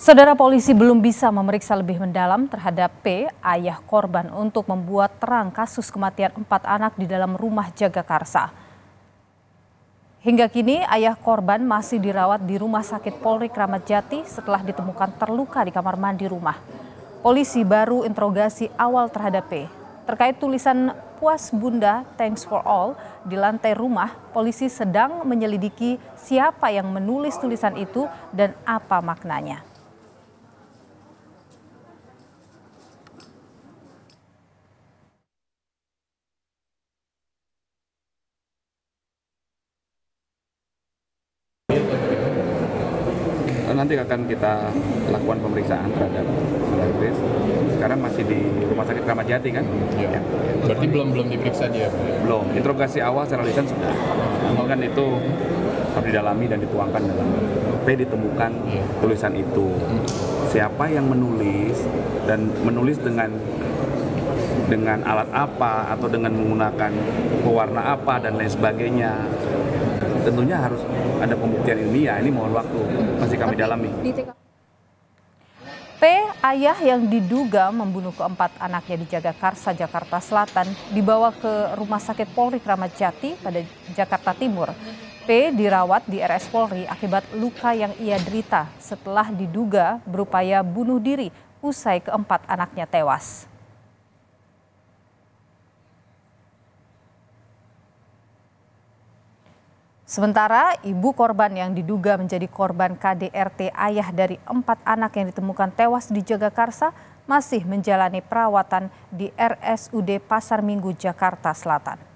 Saudara, polisi belum bisa memeriksa lebih mendalam terhadap P, ayah korban, untuk membuat terang kasus kematian 4 anak di dalam rumah Jagakarsa. Hingga kini ayah korban masih dirawat di Rumah Sakit Polri Kramat Jati setelah ditemukan terluka di kamar mandi rumah. Polisi baru interogasi awal terhadap P. Terkait tulisan "Puas Bunda, Thanks for All" di lantai rumah, polisi sedang menyelidiki siapa yang menulis tulisan itu dan apa maknanya. Nanti akan kita lakukan pemeriksaan terhadap saudara Grace. Sekarang masih di Rumah Sakit Kramat Jati kan? Ya. Berarti belum diperiksa dia? Belum. Interogasi awal secara lisan sudah. Namun kan itu harus didalami dan dituangkan dalam P ditemukan tulisan itu. Siapa yang menulis dan menulis dengan alat apa atau dengan menggunakan pewarna apa dan lain sebagainya. Tentunya harus ada pembuktian ilmiah, ini mohon waktu, masih kami dalami. P, ayah yang diduga membunuh keempat anaknya di Jagakarsa, Jakarta Selatan, dibawa ke Rumah Sakit Polri Kramat Jati pada Jakarta Timur. P dirawat di RS Polri akibat luka yang ia derita setelah diduga berupaya bunuh diri usai keempat anaknya tewas. Sementara ibu korban yang diduga menjadi korban KDRT ayah dari 4 anak yang ditemukan tewas di Jagakarsa masih menjalani perawatan di RSUD Pasar Minggu, Jakarta Selatan.